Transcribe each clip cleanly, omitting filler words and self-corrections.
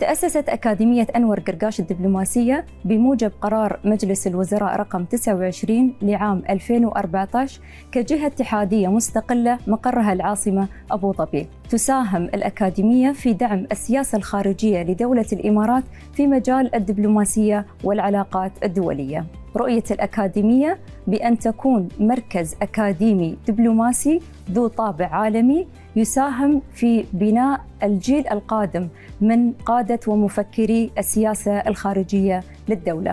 تأسست أكاديمية أنور قرقاش الدبلوماسية بموجب قرار مجلس الوزراء رقم 29 لعام 2014 كجهة اتحادية مستقلة مقرها العاصمة أبو ظبي. تساهم الأكاديمية في دعم السياسة الخارجية لدولة الإمارات في مجال الدبلوماسية والعلاقات الدولية. رؤية الأكاديمية بأن تكون مركز أكاديمي دبلوماسي ذو طابع عالمي يساهم في بناء الجيل القادم من قادة ومفكري السياسة الخارجية للدولة.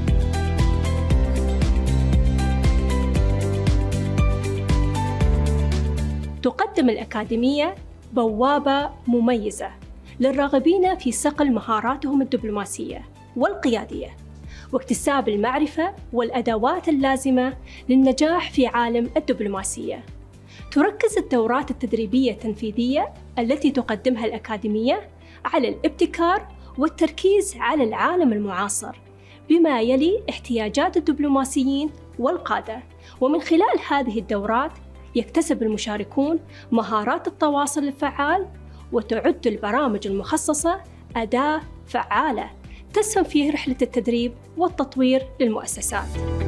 تقدم الأكاديمية بوابة مميزة للراغبين في صقل مهاراتهم الدبلوماسية والقيادية واكتساب المعرفة والأدوات اللازمة للنجاح في عالم الدبلوماسية. تركز الدورات التدريبية التنفيذية التي تقدمها الأكاديمية على الابتكار والتركيز على العالم المعاصر بما يلي احتياجات الدبلوماسيين والقادة، ومن خلال هذه الدورات يكتسب المشاركون مهارات التواصل الفعال، وتعد البرامج المخصصة أداة فعالة تسهم في رحلة التدريب والتطوير للمؤسسات.